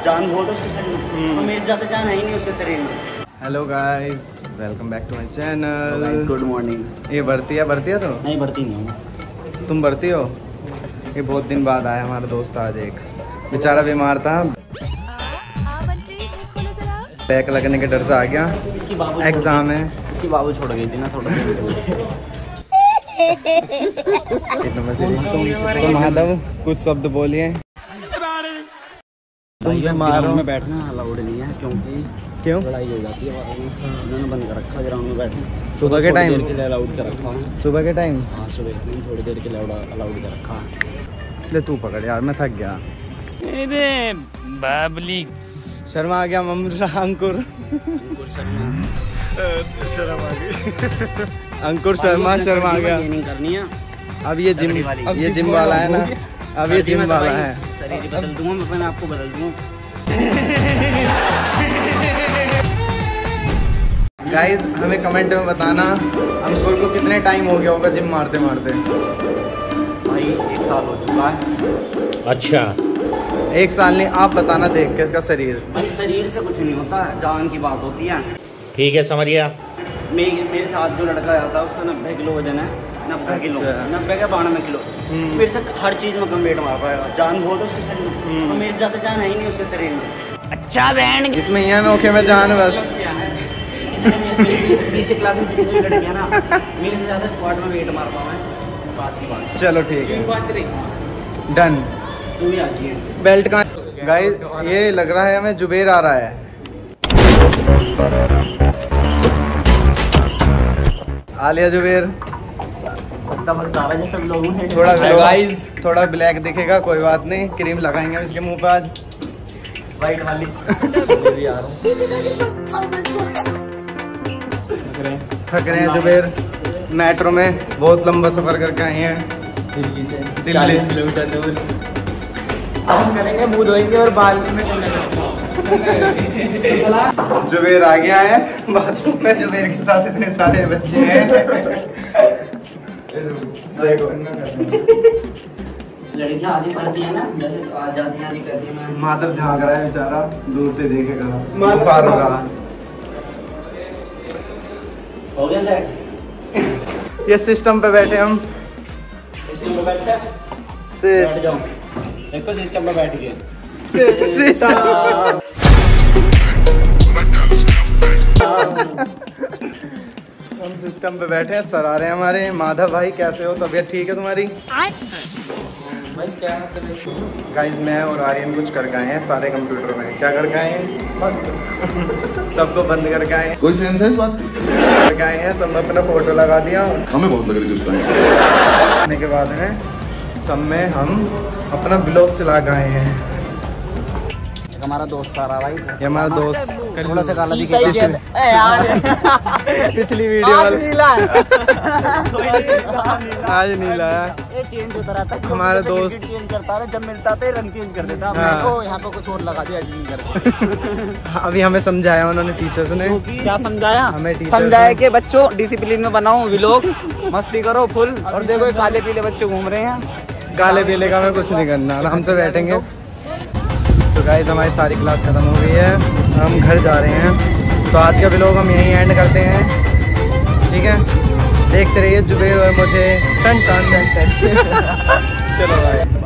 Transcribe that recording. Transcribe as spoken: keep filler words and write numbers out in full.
जान बहुत है उसके शरीर में, मेरे से ज़्यादा जान है ही नहीं उसके शरीर में। Hello guys, welcome back to my channel. Good morning. ये बढ़ती है बढ़ती है तो नहीं बढ़ती नहीं हूँ। तुम बढ़ती हो? ये बहुत दिन बाद आया हमारा दोस्त, आज एक बेचारा बीमार था, बैक लगने के डर से आ गया। इसकी बाबू एग्जाम है, इसकी बाबू छोड़ गई थी ना थोड़ा। तो माधव कुछ शब्द बोलिए। भाई ग्राउंड में बैठना अलाउड नहीं है, क्योंकि क्यों लड़ाई हो जाती है बाद में। उन्होंने बंद कर रखा ग्राउंड में बैठना। सुबह के टाइम के लिए अलाउड कर रखा है। सुबह के टाइम हाँ सुबह के टाइम थोड़ी देर के लिए अलाउड कर रखा है। ले तू पकड़ यार, मैं थक गया। अरे बाबली शर्मा आ गया। ममरा अंकुर अंकुर शर्मा शर्मा आ गई। अंकुर शर्मा शर्मा आ गया। नहीं करनी है अब ये जिम ये जिम वाला है ना, अब ये जिम वाला है। शरीर बदल दूंगा मैं, अपने आपको बदल दूंगा। गाइस हमें कमेंट में बताना अंकुर को कितने टाइम हो गया होगा जिम मारते मारते। भाई एक साल हो चुका है। अच्छा एक साल नहीं, आप बताना देख के इसका शरीर। भाई शरीर से कुछ नहीं होता, जान की बात होती है। ठीक है समझ गया। मेरे मेरे साथ जो लड़का आता है उसका नब्बे किलो वजन है, नब्बे किलो नब्बे का बानवे किलो। मेरे से हर चीज़ में कम वेट मार पाएगा। जान बहुत है उसके शरीर में, मेरे से ज़्यादा जान है ही नहीं उसके शरीर में। अच्छा बहन इसमें यह नोखे में जान बस। बीस क्लास में जितने भी लड़के हैं ना, मेरे से ज़्यादा स्क्वाड में वेट मार पाऊँ मैं, बात की बात। चलो ठीक है, डन। तू भी आ जाइए। बेल्ट का गाइस ये लग रहा है हमें जुबेर आ रहा है। आलिया जुबेर जैसे लोगों ने थोड़ा गाइस थोड़ा ब्लैक दिखेगा, कोई बात नहीं, क्रीम लगाएंगे हम इसके मुंह पे आज, वाइट वाली। थक रहे हैं जुबेर, मेट्रो में बहुत लंबा सफर करके आए हैं दिल्ली से दिल्ली। चालीस किलोमीटर दूर। हम करेंगे, मुंह धोएंगे और बाल में जुबेर आ गया है बाथरूम में। जुबेर के साथ इतने सारे बच्चे हैं। देखो लड़कियां आधी पढ़ती है ना, जैसे तो आ जाती हैं, आधी करती हैं। माधव झांक रहा है बेचारा, दूर से देखेगा पार हो रहा। हो गया सेट। ये सिस्टम पे बैठे हम, सिस्टम पे बैठ बैठ सिस्टम जाओ। देखो सिस्टम पे बैठ गए। हम सिस्टम पे बैठे हैं, सर आ रहे हैं हमारे। माधव भाई कैसे हो, तबीयत ठीक है तुम्हारी? भाई क्या मतलब गाइस मैं और आर्यन कुछ कर गए हैं सारे कंप्यूटर में। क्या कर गए हैं? सबको बंद कर गए हैं। कोई सेंस है इस बात की? कर गए हैं, सब में अपना फोटो लगा दिया। हमें बहुत लग रही है आने के बाद में सब में हम अपना ब्लॉग चला गए हैं। हमारा दोस्त सारा भाई, ये हमारा दोस्त थोड़ा सा काला दिखेगा यार। पिछली वीडियो आज नीला है। आज नीला है। ये चेंज होता रहता है। हमारा दोस्त चेंज करता है, जब मिलता है रंग चेंज कर देता है। हाँ। मेरे को यहाँ पे कुछ और लगा दिया, एडिटिंग करके। अभी हमें समझाया उन्होंने, टीचर्स ने। क्या समझाया? हमें टीचर्स समझाया ने कि बच्चों डिसिप्लिन में बनाओ व्लॉग, मस्ती करो फुल। और देखो ये काले पीले बच्चे घूम रहे हैं। काले पीले का हमें कुछ नहीं करना, आराम से बैठेंगे। तो गाइस हमारी सारी क्लास खत्म हो गई है, हम घर जा रहे हैं। तो आज का व्लॉग हम यहीं एंड करते हैं, ठीक है? देखते रहिए जुबेर और मुझे टन टन टन टन। चलो भाई।